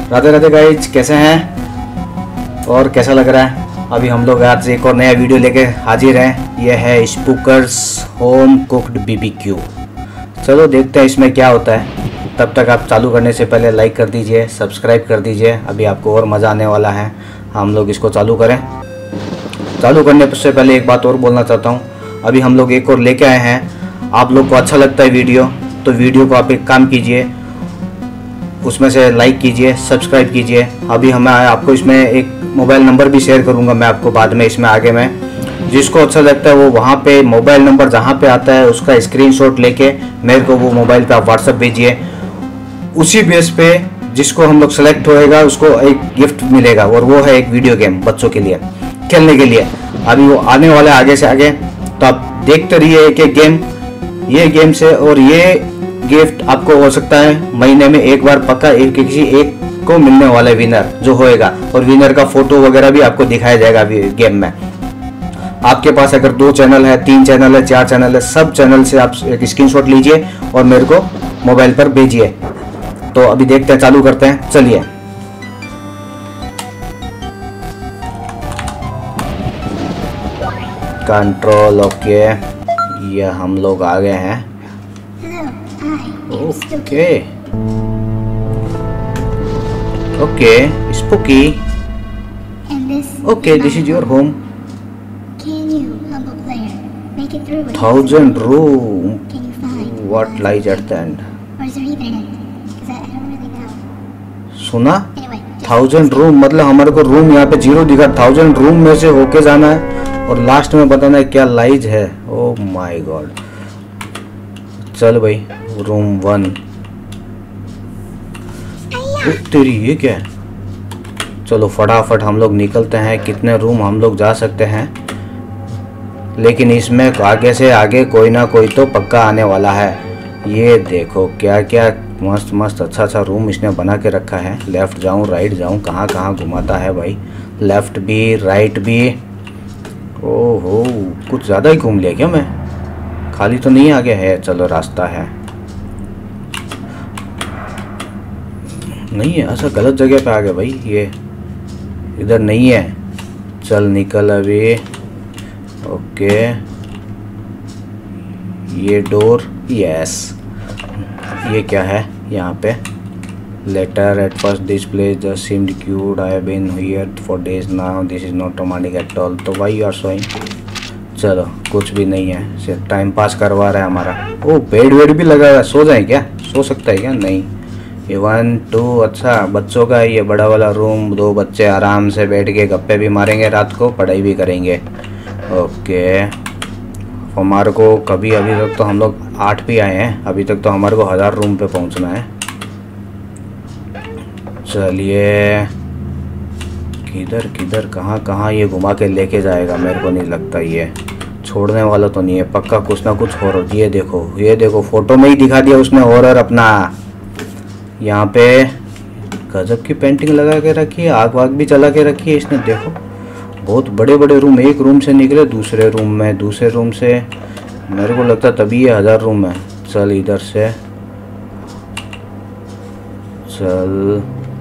Radhe Radhe guys, कैसे हैं और कैसा लग रहा है? अभी हम लोग आज एक और नया वीडियो लेके हाजिर हैं। यह है स्पूकर्स होम कुक्ड बीबीक्यू। चलो देखते हैं इसमें क्या होता है। तब तक आप चालू करने से पहले लाइक कर दीजिए, सब्सक्राइब कर दीजिए। अभी आपको और मज़ा आने वाला है। हम लोग इसको चालू करें। चालू करने से पहले एक बात और बोलना चाहता हूँ। अभी हम लोग एक और लेके आए हैं। आप लोग को अच्छा लगता है वीडियो, तो वीडियो को आप एक काम कीजिए, उसमें से लाइक कीजिए, सब्सक्राइब कीजिए। अभी मैं आपको इसमें एक मोबाइल नंबर भी शेयर करूंगा मैं आपको बाद में, इसमें आगे में। जिसको अच्छा लगता है वो वहाँ पे मोबाइल नंबर जहाँ पे आता है उसका स्क्रीनशॉट लेके मेरे को वो मोबाइल पे आप व्हाट्सएप भेजिए। उसी बेस पे जिसको हम लोग सेलेक्ट होएगा उसको एक गिफ्ट मिलेगा, और वो है एक वीडियो गेम बच्चों के लिए खेलने के लिए। अभी वो आने वाला है आगे से आगे, तो आप देखते रहिए एक एक गेम, ये गेम से। और ये गिफ्ट आपको हो सकता है महीने में एक बार पक्का किसी एक को मिलने वाला है विनर जो होएगा, और विनर का फोटो वगैरह भी आपको दिखाया जाएगा गेम में। आपके पास अगर 2 चैनल है, 3 चैनल है, 4 चैनल है, सब चैनल से आप एक स्क्रीनशॉट लीजिए और मेरे को मोबाइल पर भेजिए। तो अभी देखते हैं, चालू करते हैं, चलिए। कंट्रोल ओके, ये हम लोग आ गए हैं। Okay okay spooky. Okay, this is your home. 1000 room. What lies at the end? सुना 1000 रूम मतलब हमारे को रूम यहाँ पे 0 दिखा। 1000 रूम में से होके जाना है और लास्ट में बताना है क्या लाइज है। Oh my god. चल भाई, रूम 1। तेरी ये क्या है? चलो फटाफट हम लोग निकलते हैं। कितने रूम हम लोग जा सकते हैं, लेकिन इसमें आगे से आगे कोई ना कोई तो पक्का आने वाला है। ये देखो क्या क्या मस्त मस्त अच्छा अच्छा रूम इसने बना के रखा है। लेफ्ट जाऊं राइट जाऊं, कहाँ कहाँ घुमाता है भाई। लेफ्ट भी राइट भी। ओहो, कुछ ज़्यादा ही घूम लिया क्या मैं? खाली तो नहीं आगे है? चलो रास्ता है, नहीं है। अच्छा गलत जगह पे आ गया भाई, ये इधर नहीं है। चल निकल अभी। ओके, ये डोर, यस। ये क्या है यहाँ पे? Later at first this place just seemed cute, I have been here for days now, this is not romantic at all. तो वाई यू आर सोइंग? चलो कुछ भी नहीं है, सिर्फ टाइम पास करवा रहा है हमारा। ओ बेड वेड भी लगा हुआ है, सो जाए क्या? सो सकता है क्या? नहीं। ये 1 2, अच्छा बच्चों का है ये बड़ा वाला रूम। 2 बच्चे आराम से बैठ के गप्पे भी मारेंगे, रात को पढ़ाई भी करेंगे। ओके, हमारे को कभी अभी तक तो हम लोग 8 भी आए हैं, अभी तक तो हमारे को 1000 रूम पे पहुंचना है। चलिए, किधर किधर कहाँ कहाँ ये घुमा के लेके जाएगा मेरे को नहीं लगता। ये छोड़ने वाला तो नहीं है, पक्का कुछ ना कुछ हॉरर। ये देखो फोटो में ही दिखा दिया उसने हॉरर अपना। यहाँ पे गजब की पेंटिंग लगा के रखी है, आग वाग भी चला के रखी है इसने। देखो बहुत बड़े बड़े रूम, एक रूम से निकले दूसरे रूम में, दूसरे रूम से मेरे को लगता तभी ये 1000 रूम है। चल इधर से चल।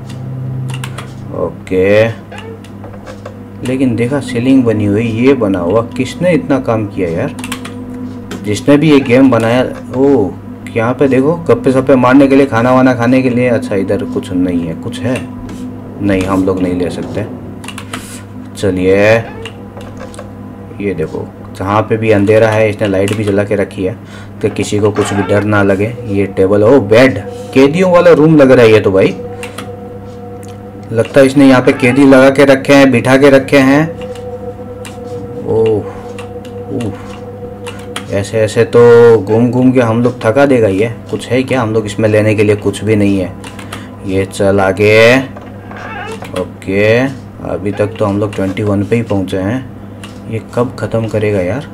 ओके, लेकिन देखा सीलिंग बनी हुई, ये बना हुआ किसने इतना काम किया यार? जिसने भी ये गेम बनाया। ओह, यहाँ पे देखो गप्पे सप्पे मारने के लिए, खाना वाना खाने के लिए। अच्छा इधर कुछ नहीं है, कुछ है? नहीं, हम लोग नहीं ले सकते। चलिए, ये देखो जहाँ पे भी अंधेरा है इसने लाइट भी जला के रखी है कि किसी को कुछ भी डर ना लगे। ये टेबल, ओ बेड, कैदियों वाला रूम लग रहा है ये तो भाई। लगता है इसने यहाँ पे कैदी लगा के रखे हैं, बिठा के रखे हैं। ओह, ऐसे ऐसे तो घूम घूम के हम लोग थका देगा ये। कुछ है क्या हम लोग इसमें लेने के लिए? कुछ भी नहीं है। ये चल आगे। ओके, अभी तक तो हम लोग 21 पे ही पहुंचे हैं। ये कब ख़त्म करेगा यार?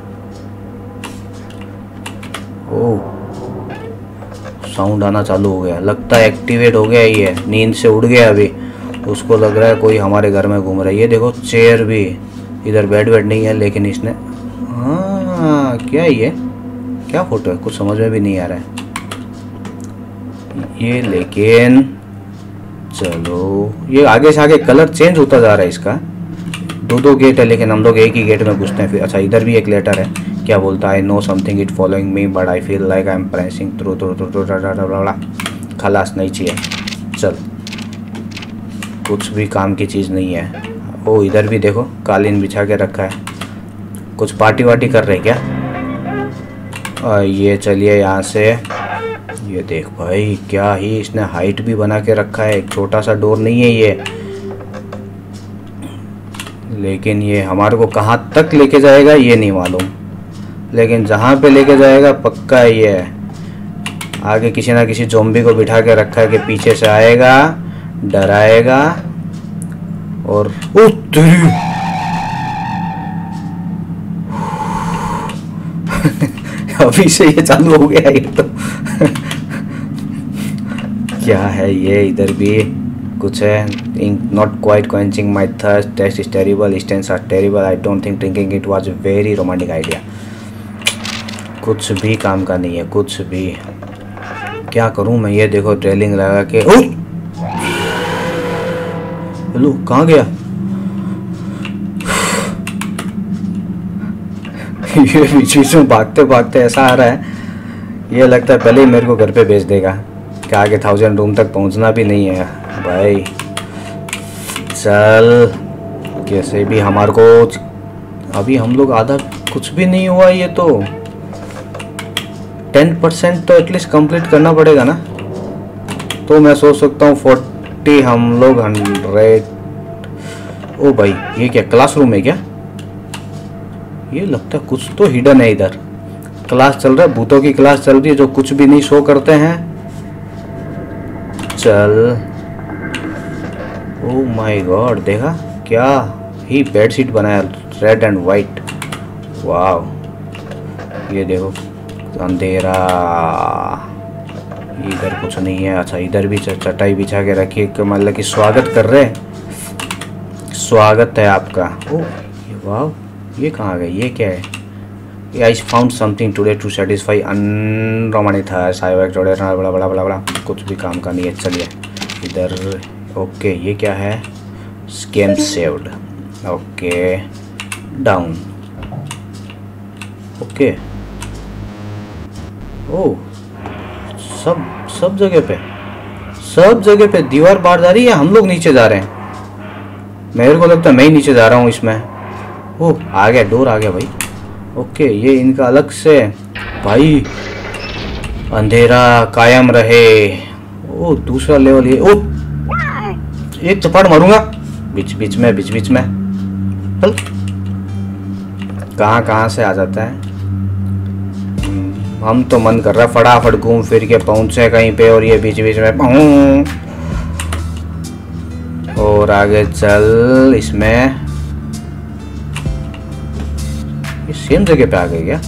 ओह, साउंड आना चालू हो गया, लगता है एक्टिवेट हो गया। ये नींद से उड़ गया अभी, उसको लग रहा है कोई हमारे घर में घूम रहा है। ये देखो चेयर भी, इधर बेड वेड नहीं है, लेकिन इसने हाँ क्या है ये? क्या फोटो है? कुछ समझ में भी नहीं आ रहा है ये। लेकिन चलो, ये आगे से आगे कलर चेंज होता जा रहा है इसका। दो गेट है लेकिन हम लोग एक ही गेट में घुसते हैं फिर। अच्छा, इधर भी एक लेटर है। क्या बोलता है? No something it following me but I feel like I am pressing through through. खलास नहीं चाहिए। चल, कुछ भी काम की चीज़ नहीं है। ओ, इधर भी देखो कालीन बिछा के रखा है। कुछ पार्टी वार्टी कर रहे क्या? ये चलिए यहाँ से। ये देख भाई, क्या ही इसने हाइट भी बना के रखा है। एक छोटा सा डोर नहीं है ये, लेकिन ये हमारे को कहाँ तक लेके जाएगा ये नहीं मालूम। लेकिन जहाँ पे लेके जाएगा पक्का ये है। आगे किसी ना किसी ज़ॉम्बी को बिठा के रखा है कि पीछे से आएगा, डराएगा और अभी से ये चालू हो गया ये तो। क्या है ये? इधर भी कुछ है। Not quite quenching my thirst, taste is terrible, stains are terrible, I don't think drinking it was very romantic idea. कुछ भी काम का नहीं है, कुछ भी। क्या करूं मैं? ये देखो ट्रेलिंग लगा के। हेलो, कहाँ गया? ये बीच बीच में भागते भागते ऐसा आ रहा है, ये लगता है पहले ही मेरे को घर पे भेज देगा कि आगे 1000 रूम तक पहुंचना भी नहीं है भाई। चल, कैसे भी हमारे को अभी हम लोग आधा कुछ भी नहीं हुआ। ये तो 10% तो एटलीस्ट कंप्लीट करना पड़ेगा ना। तो मैं सोच सकता हूँ 40, हम लोग 100। ओ भाई, ये क्या क्लासरूम है क्या? ये लगता है कुछ तो हिडन है इधर। क्लास चल रहा है, भूतों की क्लास चल रही है जो कुछ भी नहीं शो करते हैं। चल, ओ माय गॉड, देखा क्या ही बेडशीट बनाया, रेड एंड वाइट। वाह, ये देखो अंधेरा, इधर कुछ नहीं है। अच्छा, इधर भी चटाई बिछा के रखी है, मतलब कि स्वागत कर रहे हैं। स्वागत है आपका। ओ वाह, ये कहाँ गए? ये क्या है? I found something today to satisfy unromantic था। बड़ा बड़ा बड़ा बड़ा कुछ भी काम का नहीं है। चलिए इधर। ओके, ये क्या है? Scam saved. Okay, down. Okay, oh सब जगह पे दीवार बाहर जा रही है, हम लोग नीचे जा रहे हैं। मेरे को लगता है मैं ही नीचे जा रहा हूँ इसमें। ओह, आ गया, डोर आ गया भाई। ओके, ये इनका अलग से भाई। अंधेरा कायम रहे। ओ, दूसरा लेवल ये। ओ, एक चपाट मारूंगा बीच बीच में। चल, कहाँ से आ जाता है। हम तो मन कर रहा है फटाफट घूम फिर के पहुंचे कहीं पे, और ये बीच बीच में और आगे चल। इसमें ये सेम जगह पे आ गए क्या?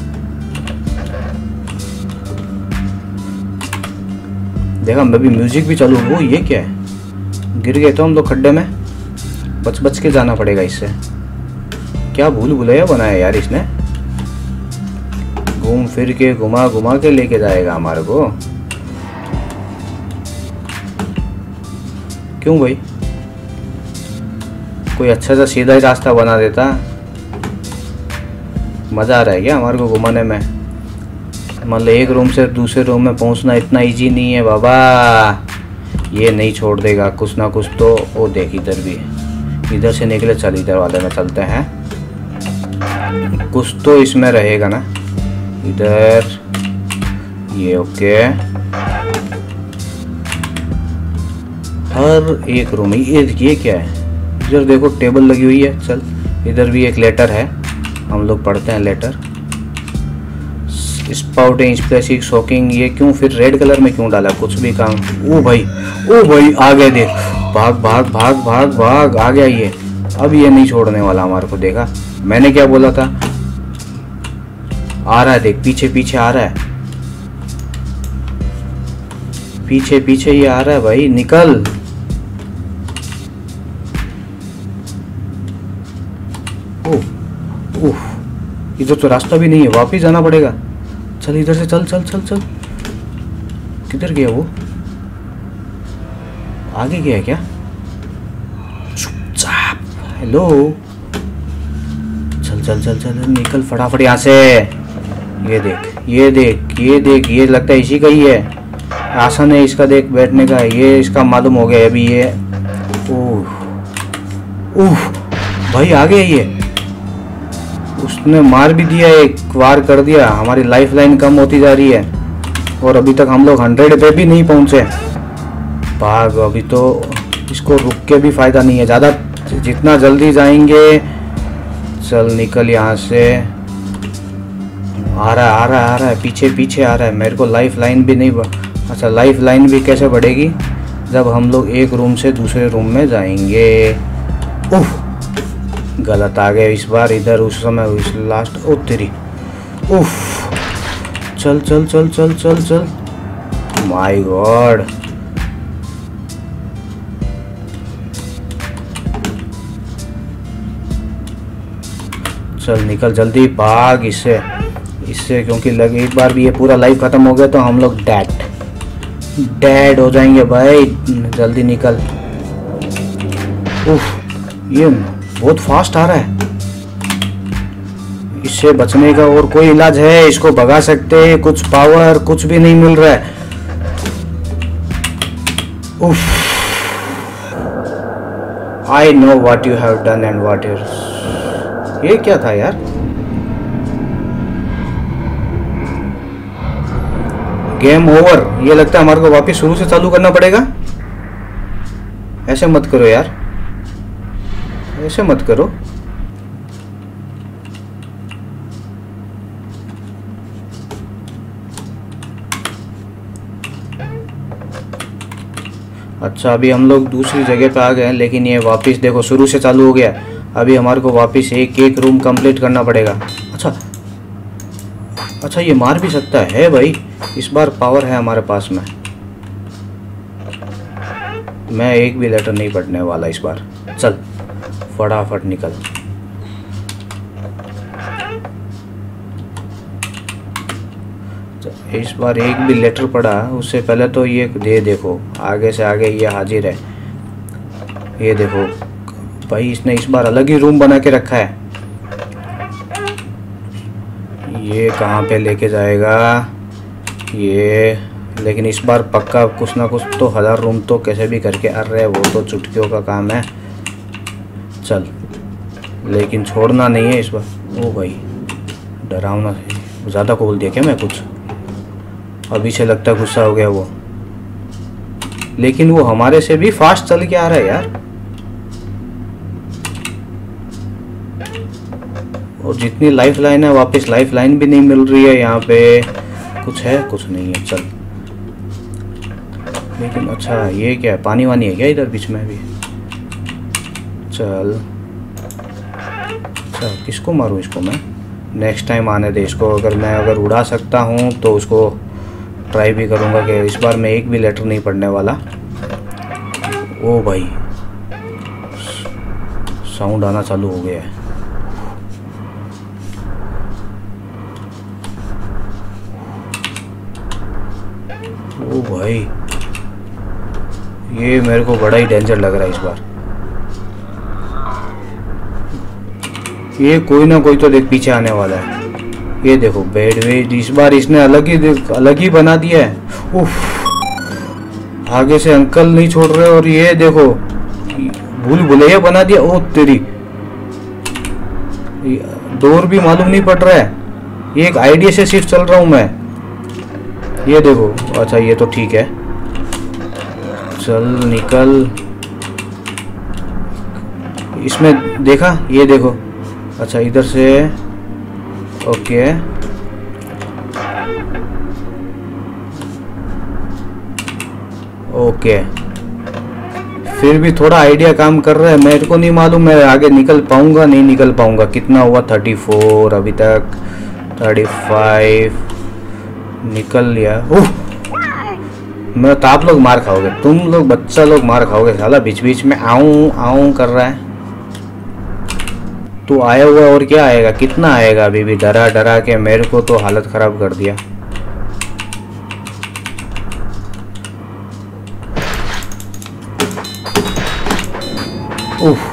देखा, मैं भी म्यूजिक भी चालू। वो ये क्या है? गिर गए तो हम लोग खड्डे में। बच के जाना पड़ेगा इससे। क्या भूल भुलैया बनाया यार इसने। घूम फिर के घुमा के लेके जाएगा हमारे को। क्यों भाई? कोई अच्छा सा सीधा ही रास्ता बना देता। मज़ा आ रहा है क्या हमारे को घुमाने में? मतलब एक रूम से दूसरे रूम में पहुंचना इतना इजी नहीं है बाबा। ये नहीं छोड़ देगा कुछ ना कुछ तो। ओ देख, इधर भी, इधर से निकले। चल, इधर वाले में चलते हैं। कुछ तो इसमें रहेगा ना इधर। ये ओके, हर एक रूम। ये क्या है? इधर देखो टेबल लगी हुई है। चल, इधर भी एक लेटर है, हम लोग पढ़ते हैं लेटर। Spouting splashing shocking. ये क्यों फिर रेड कलर में क्यों डाला? कुछ भी काम। ओ भाई आ गया, देख। भाग आ गया ये। अब ये नहीं छोड़ने वाला हमारे को। देखा मैंने क्या बोला था? आ रहा है, देख, पीछे आ रहा है। पीछे ये आ रहा है भाई। निकल। ओह, इधर तो रास्ता भी नहीं है, वापिस जाना पड़ेगा। चल, इधर से चल। किधर गया वो? आगे गया है क्या? चुपचाप। हेलो, चल चल चल चल निकल फटाफट यहाँ से। ये देख ये देख ये देख, ये लगता है इसी का ही है। आसन है इसका, देख बैठने का। ये इसका मालूम हो गया अभी। ये ओह ओह भाई आ गया ये। उसने मार भी दिया, एक वार कर दिया। हमारी लाइफ लाइन कम होती जा रही है और अभी तक हम लोग 100 पे भी नहीं पहुंचे। भाग, अभी तो इसको रुक के भी फायदा नहीं है ज़्यादा, जितना जल्दी जाएंगे। चल निकल यहाँ से। आ रहा है पीछे पीछे आ रहा है। मेरे को लाइफ लाइन भी नहीं अच्छा, लाइफ लाइन भी कैसे बढ़ेगी जब हम लोग एक रूम से दूसरे रूम में जाएंगे। उफ, गलत आ गए इस बार इधर। उस समय उस लास्ट, ओ तेरी, उफ। चल चल चल चल चल चल, माय गॉड। चल निकल जल्दी, भाग इससे इससे, क्योंकि लगे एक बार भी ये पूरा लाइफ खत्म हो गया तो हम लोग डेड हो जाएंगे भाई। जल्दी निकल। उफ, ये बहुत फास्ट आ रहा है। इससे बचने का और कोई इलाज है? इसको भगा सकते हैं? कुछ पावर कुछ भी नहीं मिल रहा है। उफ, I know what you have done and what is. ये क्या था यार? Game over. ये लगता है हमारे को वापस शुरू से चालू करना पड़ेगा। ऐसे मत करो यार, ऐसे मत करो। अच्छा, अभी हम लोग दूसरी जगह पे आ गए हैं, लेकिन ये वापस देखो शुरू से चालू हो गया। अभी हमारे को वापस एक रूम कंप्लीट करना पड़ेगा। अच्छा ये मार भी सकता है भाई। इस बार पावर है हमारे पास में। मैं एक भी लेटर नहीं पढ़ने वाला इस बार। चल फटाफट निकल। इस बार एक भी लेटर पढ़ा उससे पहले तो ये देखो आगे से आगे ये हाजिर है। ये देखो भाई, इसने इस बार अलग ही रूम बना के रखा है। ये कहाँ पे लेके जाएगा ये? लेकिन इस बार पक्का कुछ ना कुछ तो 1000 रूम तो कैसे भी करके आ रहे हैं। वो तो चुटकियों का काम है। चल, लेकिन छोड़ना नहीं है इस बार। ओ भाई, डरावना ज़्यादा को बोल दिया क्या मैं कुछ? अभी से लगता है गुस्सा हो गया वो, लेकिन वो हमारे से भी फास्ट चल के आ रहा है यार। और जितनी लाइफ लाइन है वापस लाइफ लाइन भी नहीं मिल रही है। यहाँ पे कुछ है? कुछ नहीं है। चल, लेकिन अच्छा ये क्या है? पानी वानी है क्या इधर बीच में भी? चल, अच्छा किसको मारूं? इसको मैं नेक्स्ट टाइम आने दे इसको। अगर उड़ा सकता हूँ तो उसको ट्राई भी करूँगा कि इस बार मैं एक भी लेटर नहीं पढ़ने वाला। ओ भाई, साउंड आना चालू हो गया है। ओ भाई, ये मेरे को बड़ा ही डेंजर लग रहा है इस बार। ये कोई ना कोई तो देख पीछे आने वाला है। ये देखो बेड वेड, इस बार इसने अलग ही बना दिया है। उफ, आगे से अंकल नहीं छोड़ रहे। और ये देखो भूल भुलैया बना दिया। ओ तेरी, डोर भी मालूम नहीं पड़ रहा है। ये एक आइडिया से सिर्फ चल रहा हूं मैं। ये देखो, अच्छा ये तो ठीक है। चल निकल। इसमें देखा, ये देखो। अच्छा इधर से, ओके। ओके, फिर भी थोड़ा आइडिया काम कर रहा है। मेरे को नहीं मालूम मैं आगे निकल पाऊंगा नहीं निकल पाऊंगा। कितना हुआ? 34 अभी तक। 35 निकल लिया। ओह, मैं तो आप लोग मार खाओगे, तुम लोग बच्चा लोग मार खाओगे। साला बीच बीच में आऊं आऊं कर रहा है। तू आया हुआ और क्या आएगा? कितना आएगा? अभी भी डरा डरा के मेरे को तो हालत खराब कर दिया। उफ,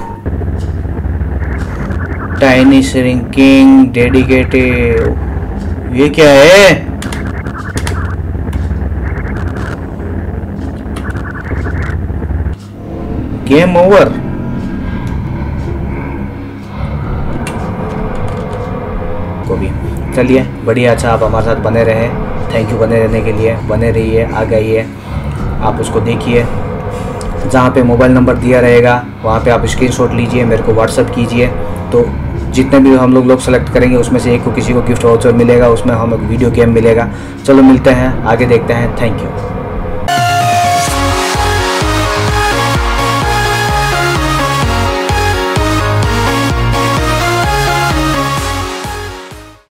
टाइनी श्रिंकिंग डेडिकेटेड, ये क्या है? Game over. को भी चलिए, बढ़िया, अच्छा आप हमारे साथ बने रहे, थैंक यू बने रहने के लिए, बने रहिए, आगे आइए, आप उसको देखिए, जहाँ पे मोबाइल नंबर दिया रहेगा वहाँ पे आप स्क्रीनशॉट लीजिए, मेरे को व्हाट्सअप कीजिए, तो जितने भी हम लोग सेलेक्ट करेंगे उसमें से एक को किसी को गिफ्ट वाउचर मिलेगा, उसमें हमें वीडियो गेम मिलेगा। चलो मिलते हैं, आगे देखते हैं, थैंक यू।